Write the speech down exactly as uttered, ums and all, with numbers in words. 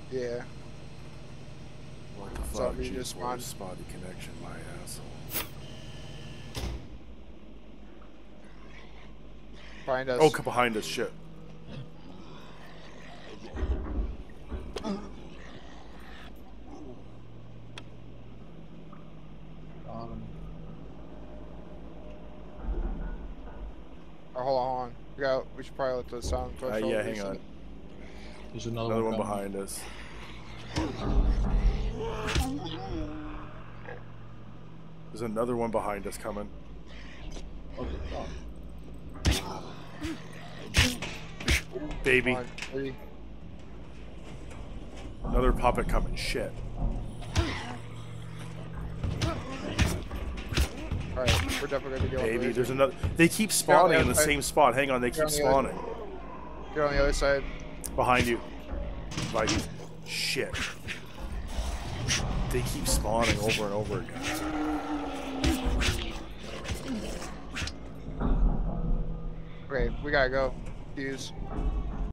Yeah. What the fuck? Zombie Jeez, just what a spawned. spotty connection, my asshole. Behind us. Oh, come behind us, shit. Um, Oh, hold on, hold on. We got. We should probably let the sound Uh, threshold. yeah, hang reset. on. there's another, Another one, one coming. behind us. There's another one behind us coming. Okay, oh. Baby. Come on, three. Another puppet coming. Shit. Alright, we're definitely gonna go. Baby, there's another. They keep spawning in the same spot. Hang on, they keep spawning. Get on the other side. Behind you. Like, shit. They keep spawning over and over again. Okay, we gotta go. Fuse.